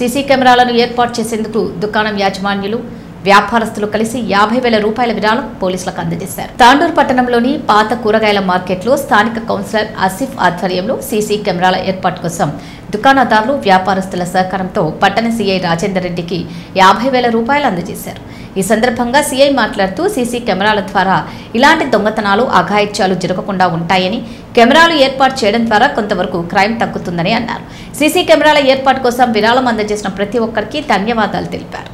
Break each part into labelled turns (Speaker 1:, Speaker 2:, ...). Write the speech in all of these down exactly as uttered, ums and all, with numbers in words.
Speaker 1: CC కెమెరాలను ఏర్పాటు చేసేందుకు దుకాణం యాజమాన్యులు వ్యాపారస్తులు కలిసి యాభై వేల రూపాయల విరాళం పోలీసులకు అందజేశారు. తాండూరు పట్టణంలోని పాత కూరగాయల మార్కెట్లో స్థానిక కౌన్సిలర్ ఆసిఫ్ ఆధ్వర్యంలో సీసీ కెమెరాల ఏర్పాటు కోసం దుకాణదారులు వ్యాపారస్తుల సహకారంతో పట్టణ సీఐ రాజేందర్ రెడ్డికి యాభై వేల రూపాయలు అందజేశారు. ఈ సందర్భంగా సీఐ మాట్లాడుతూ సీసీ కెమెరాల ద్వారా ఇలాంటి దొంగతనాలు అఘాయిత్యాలు జరగకుండా ఉంటాయని, కెమెరాలు ఏర్పాటు చేయడం ద్వారా కొంతవరకు క్రైమ్ తగ్గుతుందని అన్నారు. సీసీ కెమెరాల ఏర్పాటు కోసం విరాళం అందజేసిన ప్రతి ఒక్కరికి ధన్యవాదాలు తెలిపారు.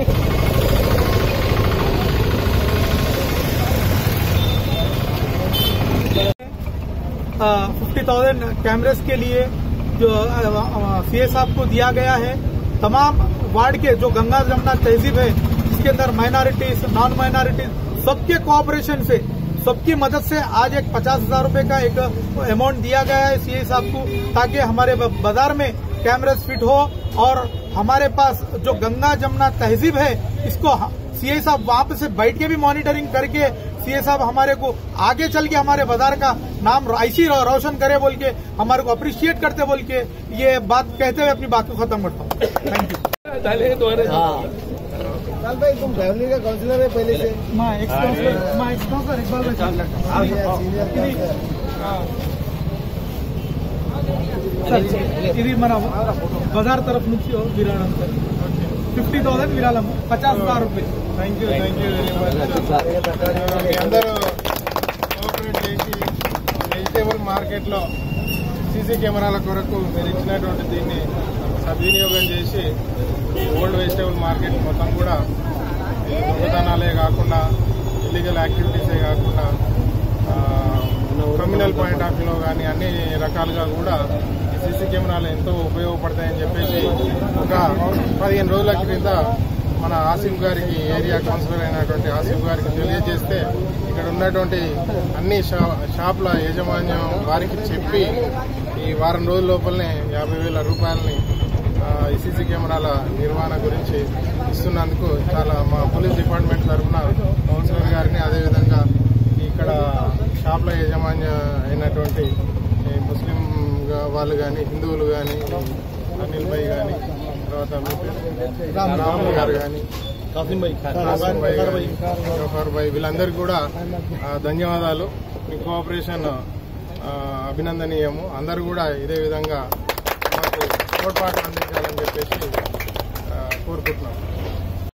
Speaker 2: फिफ्टी थाउजेंड कैमरेस के लिए जो सीए साहब को दिया गया है। तमाम वार्ड के जो गंगा जमुना तहजीब है, इसके अंदर माइनॉरिटीज, नॉन माइनॉरिटीज, सबके कोऑपरेशन से, सबकी मदद से आज एक पचास हजार रूपये का एक अमाउंट दिया गया है सीए साहब को, ताकि हमारे बाजार में कैमरेस फिट हो और हमारे पास जो गंगा जमुना तहजीब है इसको सीए साहब वहां पे से बैठ के भी मॉनिटरिंग करके सीए साहब हमारे को आगे चल के हमारे बाजार का नाम ऐसी रोशन करे बोल के हमारे को अप्रिशिएट करते बोल के ये बात कहते हुए अपनी बात को खत्म करता हूँ। Thank you.
Speaker 3: भाई तुम फैमिली का काउंसलर है पहले से?
Speaker 2: मैं एक्स काउंसलर मैं एक्स काउंसलर इकबाल ఇది మన బజార్ తరఫు నుంచి విరాళం సార్ ఫిఫ్టీ థౌసండ్ విరాళం పచాస్ హజార్ రూపాయలు. Thank you thank you very much.
Speaker 3: అందరూ కోఆపరేట్ చేసి వెజిటేబుల్ మార్కెట్లో సీసీ కెమెరాల కొరకు మీరు ఇచ్చినటువంటి దీన్ని సద్వినియోగం చేసి ఓల్డ్ వెజిటేబుల్ మార్కెట్ మొత్తం కూడా దొంగతనాలే కాకుండా ఇల్లీగల్ యాక్టివిటీసే కాకుండా క్రిమినల్ పాయింట్ ఆఫ్ వ్యూలో కానీ అన్ని రకాలుగా కూడా ఈ సీసీ కెమెరాలు ఎంతో ఉపయోగపడతాయని చెప్పేసి ఒక పదిహేను రోజుల క్రింద మన ఆసిఫ్ గారికి, ఏరియా కౌన్సిలర్ అయినటువంటి ఆసిఫ్ గారికి తెలియజేస్తే ఇక్కడ ఉన్నటువంటి అన్ని షాపుల యాజమాన్యం వారికి చెప్పి ఈ వారం రోజుల లోపలనే యాభై వేల రూపాయలని ఈ సీసీ కెమెరాల నిర్వహణ గురించి ఇస్తున్నందుకు చాలా మా పోలీస్ డిపార్ట్మెంట్ తరఫున కౌన్సిలర్ గారిని, అదేవిధంగా ఇక్కడ షాప్ల యాజమాన్య అయినటువంటి ముస్లిం వాళ్ళు కానీ, హిందువులు కానీ, అనిల్ భాయ్ కానీ, తర్వాత రాములు గారు కానీ, కాసిం భాయ్ గఫార్ భాయ్, వీళ్ళందరికీ కూడా ధన్యవాదాలు. మీ కోఆపరేషన్ అభినందనీయము. అందరూ కూడా ఇదే విధంగా మాకు తోడ్పాటు అందించాలని చెప్పేసి కోరుకుంటున్నాం.